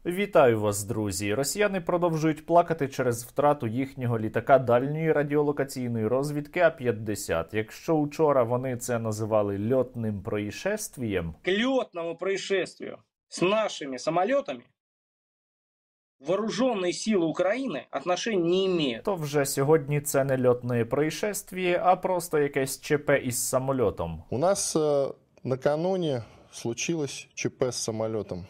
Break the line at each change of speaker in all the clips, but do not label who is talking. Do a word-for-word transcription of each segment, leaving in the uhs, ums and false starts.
Вітаю вас, друзі! Росіяни продовжують плакати через втрату їхнього літака дальньої радіолокаційної розвідки А п'ятдесят. Якщо учора вони це називали льотним происшествием,
к льотному происшествию с нашими самолетами вооруженные силы Украины отношения не имеют.
то вже сьогодні це не льотне происшествие, а просто якесь ЧП із самольотом.
У нас э, накануне случилось ЧП с самолетом.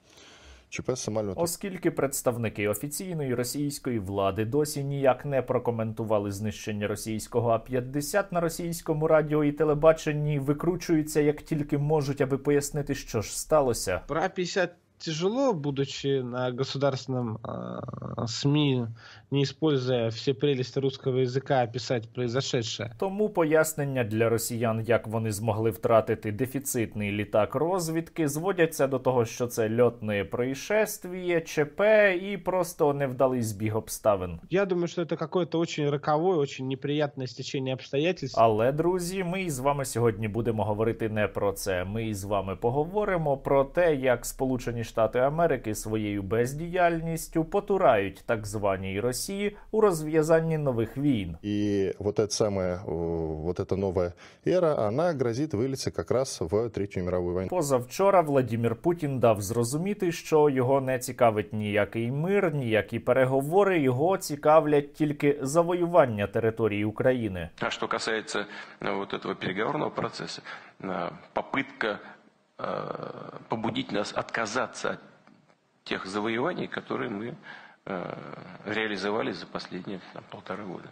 ЧП з самольотом.
Оскільки представники офіційної російської влади досі ніяк не прокоментували знищення російського А п'ятдесят на російському радіо і телебаченні, викручуються як тільки можуть, аби пояснити, що ж сталося.
Про А пятьдесят тяжело, будучи на государственном э, СМИ, не используя все прелести русского языка, описать произошедшее.
Тому пояснення для росіян, як вони змогли втратити дефіцитний літак розвідки, зводяться до того, що це льотне происшествие, ЧП і просто невдалий збіг обставин.
Я думаю, что это какое-то очень роковое, очень неприятное стечение обстоятельств.
Але, друзі, ми із вами сьогодні будемо говорити не про це. Ми із вами поговоримо про те, як Сполучені Штати Америки своєю бездіяльністю потурають так званій Росії у розв'язанні нових війн.
И вот эта самая, э, вот эта новая эра, она грозит вылиться как раз в Третью мировую войну.
Позавчора Владимир Путін дав зрозуміти, що його не цікавить ніякий мир, ніякі переговори, його цікавлять тільки завоювання території України.
А что касается э, вот этого переговорного процесса, э, попытка э, побудить нас отказаться от тех завоеваний, которые мы э, реализовали за последние там, полтора года.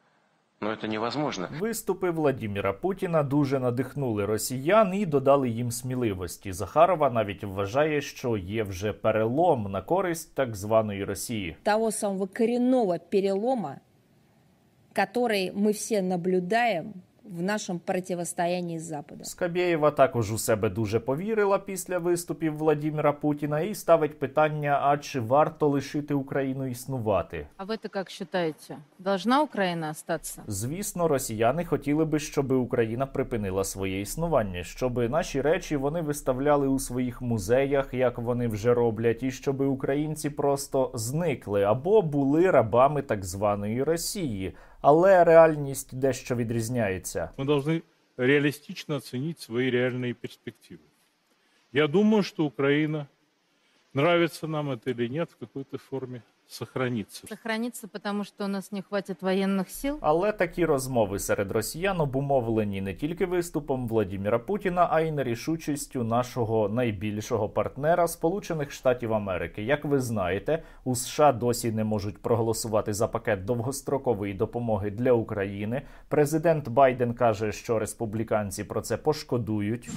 Но это невозможно.
Виступи Владимира Путіна дуже надихнули росіян і додали їм сміливості. Захарова навіть вважає, що є вже перелом на користь так званої Росії.
Того самого коренного перелома, который мы все наблюдаем в нашем противостоянии с Западом.
Скабєєва також у себе дуже повірила після виступів Владимира Путіна і ставить питання, а чи варто лишити Україну існувати.
А вы-то как считаете, должна Украина остаться?
Звісно, росіяни хотіли би, щоб Україна припинила своє існування, щоб наші речі вони виставляли у своїх музеях, як вони вже роблять, і щоб українці просто зникли або були рабами так званої Росії. Але реальність дещо відрізняється.
Мы должны реалистично оценить свои реальные перспективы. Я думаю, что Украина, нравится нам это или нет, в какой-то форме сохранится.
Сохранится, потому что у нас не хватит военных сил?
Але такі розмови серед росіян обумовлені не тільки виступом Владимира Путіна, а й нерішучістю нашого найбільшого партнера Сполучених Штатів Америки. Як ви знаєте, у США досі не можуть проголосувати за пакет довгострокової допомоги для України. Президент Байден каже, що республіканці про це пошкодують.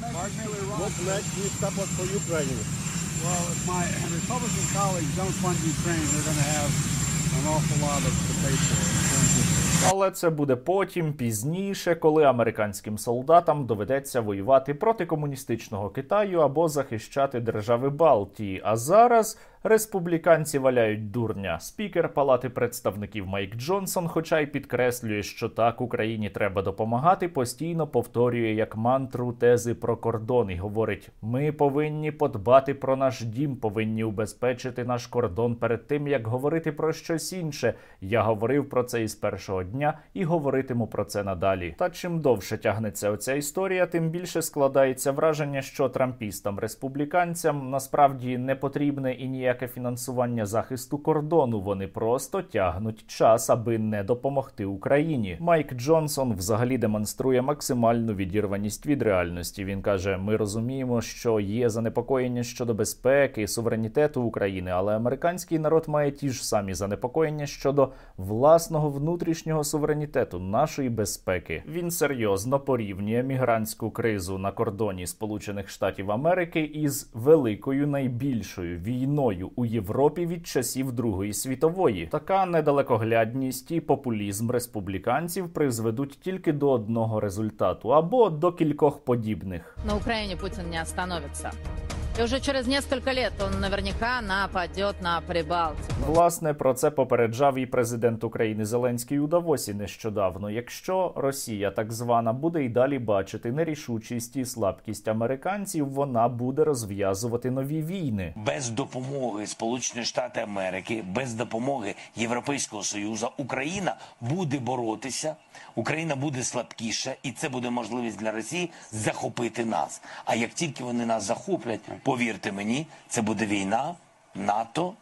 Well, if my Republican colleagues don't fund Ukraine, they're going to have an awful lot of to pay for.
Але це буде потім, пізніше, коли американським солдатам доведеться воювати проти комуністичного Китаю або захищати держави Балтії. А зараз республіканці валяють дурня. Спікер Палати представників Майк Джонсон, хоча й підкреслює, що так, Україні треба допомагати, постійно повторює як мантру тези про кордон і говорить: ми повинні подбати про наш дім, повинні убезпечити наш кордон перед тим, як говорити про щось інше. Я говорив про це із першого дня і говоритиму про це надалі. Та чим довше тягнеться оця історія, тим більше складається враження, що трампістам-республіканцям насправді не потрібне і ніяке фінансування захисту кордону. Вони просто тягнуть час, аби не допомогти Україні. Майк Джонсон взагалі демонструє максимальну відірваність від реальності. Він каже: ми розуміємо, що є занепокоєння щодо безпеки, суверенітету України, але американський народ має ті ж самі занепокоєння щодо власного внутрішнього суверенітету, нашої безпеки. Він серйозно порівнює мігрантську кризу на кордоні Сполучених Штатів Америки із великою найбільшою війною у Європі від часів Другої світової. Така недалекоглядність і популізм республіканців призведуть тільки до одного результату або до кількох подібних.
На Украине Путин не остановится. И уже через несколько лет он наверняка нападет на Прибалтику.
Власне, про це попереджав і президент України Зеленський у Давосі нещодавно. Якщо Росія, так звана, буде й далі бачити нерішучість і слабкість американців, вона буде розв'язувати нові війни.
Без допомоги Сполучених Штатів Америки, без допомоги Європейського Союзу Україна буде боротися, Україна буде слабкіша, і це буде можливість для Росії захопити нас. А як тільки вони нас захоплять, повірте мені, це буде війна НАТО,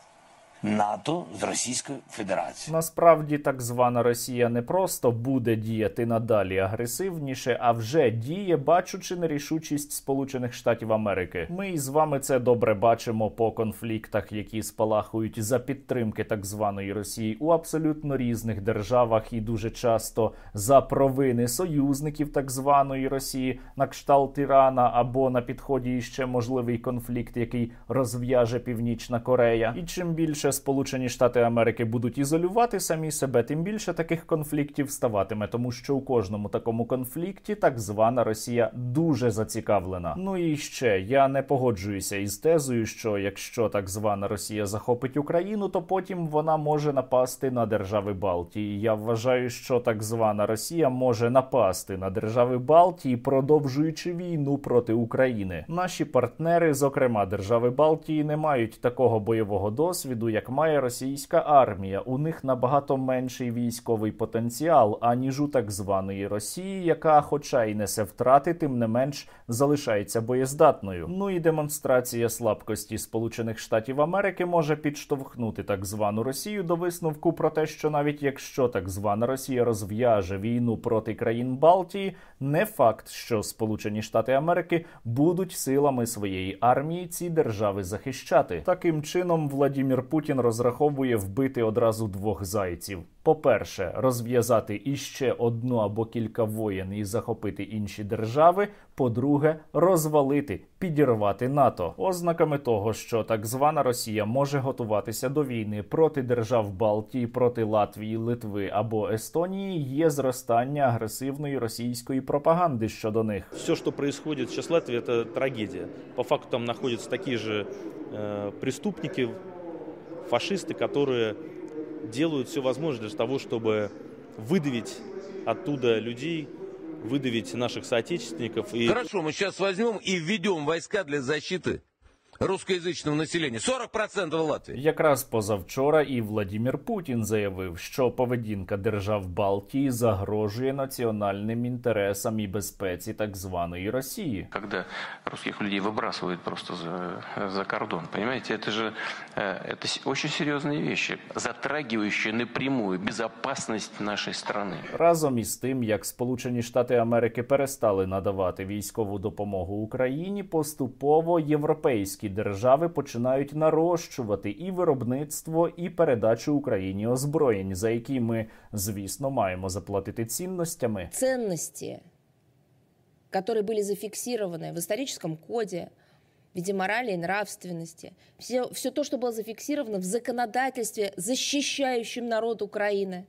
НАТО з Російською Федерацією.
Насправді, так звана Росія не просто буде діяти надалі агресивніше, а вже діє, бачучи нерішучість Сполучених Штатів Америки. Ми із вами це добре бачимо по конфліктах, які спалахують за підтримки так званої Росії у абсолютно різних державах, і дуже часто за провини союзників так званої Росії, на кшталт Ірана, або на підході іще можливий конфлікт, який розв'яже Північна Корея. І чим більше Сполучені Штати Америки будуть ізолювати самі себе, тим більше таких конфліктів ставатиме, тому що у кожному такому конфлікті так звана Росія дуже зацікавлена. Ну і ще, я не погоджуюся із тезою, що якщо так звана Росія захопить Україну, то потім вона може напасти на держави Балтії. Я вважаю, що так звана Росія може напасти на держави Балтії, продовжуючи війну проти України. Наші партнери, зокрема держави Балтії, не мають такого бойового досвіду, як має російська армія. У них набагато менший військовий потенціал, аніж у так званої Росії, яка, хоча й несе втрати, тим не менш залишається боєздатною. Ну і демонстрація слабкості Сполучених Штатів Америки може підштовхнути так звану Росію до висновку про те, що навіть якщо так звана Росія розв'яже війну проти країн Балтії, не факт, що Сполучені Штати Америки будуть силами своєї армії ці держави захищати. Таким чином, Владімір Путін розраховує вбити одразу двох зайців. По-перше, розв'язати іще одну або кілька воєн і захопити інші держави. По-друге, розвалити, підірвати НАТО. Ознаками того, що так звана Росія може готуватися до війни проти держав Балтії, проти Латвії, Литви або Естонії, є зростання агресивної російської пропаганди щодо них.
Все, що відбувається зараз в Латвії, це трагедія. По факту там знаходяться такі ж э, преступники, фашисты, которые делают все возможное для того, чтобы выдавить оттуда людей, выдавить наших соотечественников. И...
Хорошо, мы сейчас возьмем и введем войска для защиты русскоязичного населення. сорок відсотків Латвії.
Якраз позавчора і Владімір Путін заявив, що поведінка держав Балтії загрожує національним інтересам і безпеці так званої Росії.
Когда русских людей выбрасывают просто за, за кордон, понимаете, это же это очень серьезные вещи, затрагивающие напрямую безопасность нашей страны.
Разом із тим, як Сполучені Штати Америки перестали надавати військову допомогу Україні, поступово європейські держави починають нарощувати і виробництво, і передачу Україні озброєнь, за які ми, звісно, маємо заплатити цінностями.
Ценности, которые были зафиксированы в историческом коде, в виде морали и нравственности, все, все то, что было зафиксировано в законодательстве, защищающем народ Украины,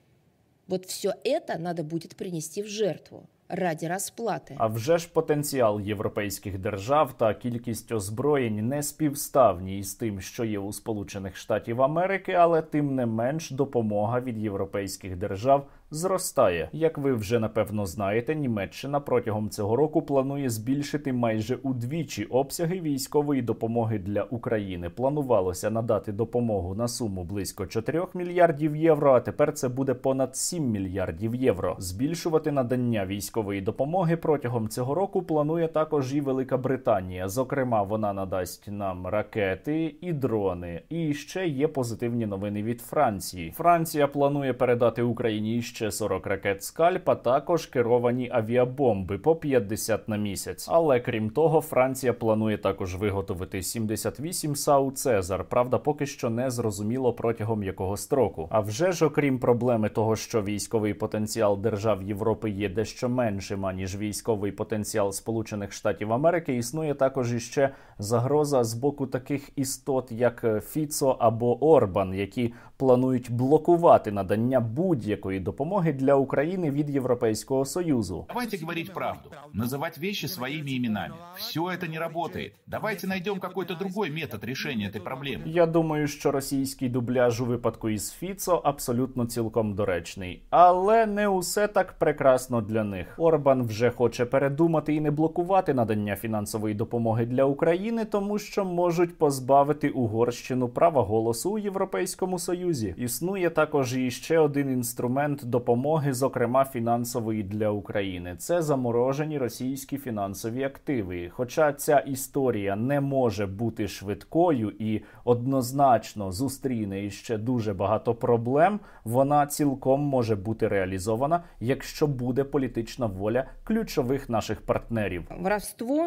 вот все это надо будет принести в жертву ради розплати.
А вже ж потенціал європейських держав та кількість озброєнь не співставні із тим, що є у Сполучених Штатів Америки, але тим не менш допомога від європейських держав зростає. Як ви вже напевно знаєте, Німеччина протягом цього року планує збільшити майже удвічі обсяги військової допомоги для України. Планувалося надати допомогу на суму близько чотирьох мільярдів євро, а тепер це буде понад сім мільярдів євро. Збільшувати надання військової допомоги протягом цього року планує також і Велика Британія. Зокрема, вона надасть нам ракети і дрони. І ще є позитивні новини від Франції. Франція планує передати Україні ще сорок ракет «Скальп», а також керовані авіабомби по п'ятдесят на місяць. Але крім того, Франція планує також виготовити сімдесят вісім САУ «Цезар». Правда, поки що не зрозуміло протягом якого строку. А вже ж, окрім проблеми того, що військовий потенціал держав Європи є дещо меншим, аніж військовий потенціал Сполучених Штатів Америки, існує також іще загроза з боку таких істот, як Фіцо або Орбан, які планують блокувати надання будь-якої допомоги допомоги для України від Європейського Союзу.
Давайте говорить правду, называть вещи своими именами. Все это не работает. Давайте найдем какой-то другой метод решения этой проблемы.
Я думаю, що російський дубляж у випадку із Фіцо абсолютно цілком доречний. Але не усе так прекрасно для них. Орбан вже хоче передумати і не блокувати надання фінансової допомоги для України, тому що можуть позбавити Угорщину права голосу у Європейському Союзі. Існує також і ще один інструмент допомоги, зокрема фінансової для України. Це заморожені російські фінансові активи. Хоча ця історія не може бути швидкою і однозначно зустріне іще дуже багато проблем, вона цілком може бути реалізована, якщо буде політична воля ключових наших партнерів.
Воровство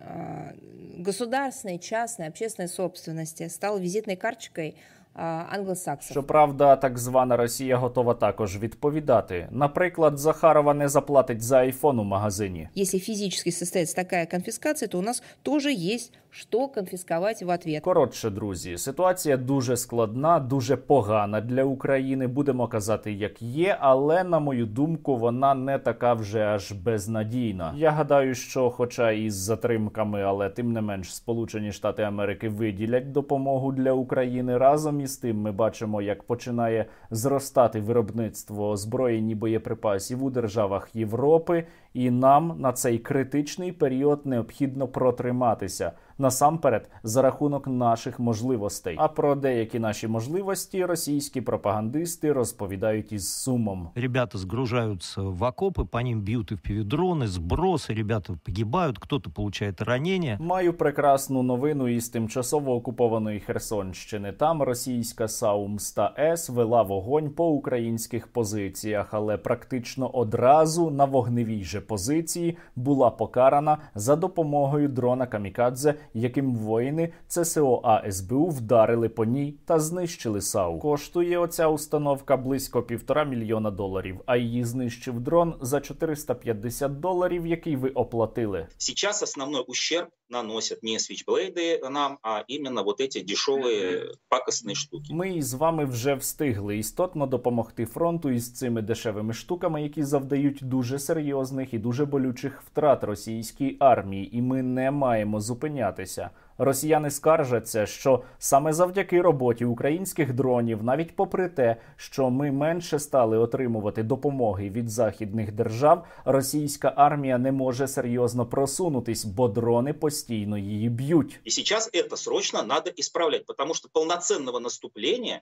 государственной, частной, общественной собственности стало визитной карточкой англосаксів.
Щоправда, так звана Росія готова також відповідати. Наприклад, Захарова не заплатить за айфон у магазині.
Якщо фізично состоїться така конфіскація, то у нас теж є, що конфіскувати в ответ.
Коротше, друзі, ситуація дуже складна, дуже погана для України, будемо казати, як є, але, на мою думку, вона не така вже аж безнадійна. Я гадаю, що, хоча і з затримками, але тим не менш, Сполучені Штати Америки виділять допомогу для України. Разом із тим ми бачимо, як починає зростати виробництво озброєнь і боєприпасів у державах Європи, і нам на цей критичний період необхідно протриматися. Насамперед, за рахунок наших можливостей. А про деякі наші можливості російські пропагандисти розповідають із сумом.
Ребята сгружаются в окопы, по ним бьют эф пі ви-дроны, сбросы, ребята погибают, кто-то получает ранения.
Маю прекрасну новину із тимчасово окупованої Херсонщини. Там російська Саум-100С вела вогонь по українських позиціях, але практично одразу на вогневій же позиції була покарана за допомогою дрона Камікадзе, яким воїни це ес о а ес бе у вдарили по ній та знищили САУ. Коштує оця установка близько півтора мільйона доларів, а її знищив дрон за чотириста п'ятдесят доларів, який ви оплатили.
Сейчас основной ущерб наносят не свічблейди нам, а іменно вот эти дешеві пакосні штуки.
Ми із вами вже встигли істотно допомогти фронту із цими дешевими штуками, які завдають дуже серйозних і дуже болючих втрат російській армії, і ми не маємо зупинятися. Росіяни скаржаться, що саме завдяки роботі українських дронів, навіть попри те, що ми менше стали отримувати допомоги від західних держав, російська армія не може серйозно просунутись, бо дрони постійно її б'ють.
І зараз це срочно треба ісправляти, тому що повноцінного наступлення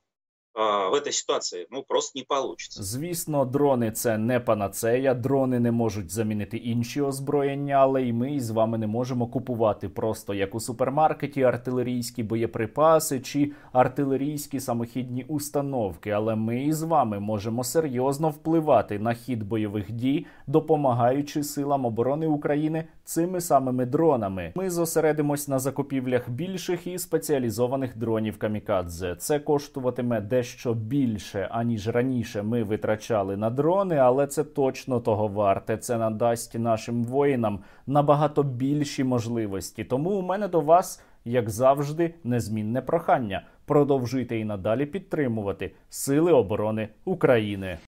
в этой ситуації ну просто не получится.
Звісно, дрони це не панацея, дрони не можуть замінити інші озброєння, але і ми з вами не можемо купувати просто як у супермаркеті артилерійські боєприпаси чи артилерійські самохідні установки, але ми з вами можемо серйозно впливати на хід бойових дій, допомагаючи силам оборони України цими самими дронами. Ми зосередимось на закупівлях більших і спеціалізованих дронів Камікадзе. Це коштуватиме дещо більше, аніж раніше ми витрачали на дрони, але це точно того варте. Це надасть нашим воїнам набагато більші можливості. Тому у мене до вас, як завжди, незмінне прохання. Продовжуйте і надалі підтримувати Сили оборони України.